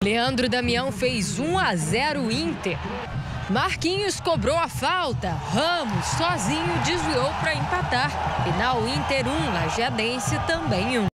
Leandro Damião fez 1-0 Inter. Marquinhos cobrou a falta. Ramos sozinho desviou para empatar. Final Inter 1, Lajeadense também 1.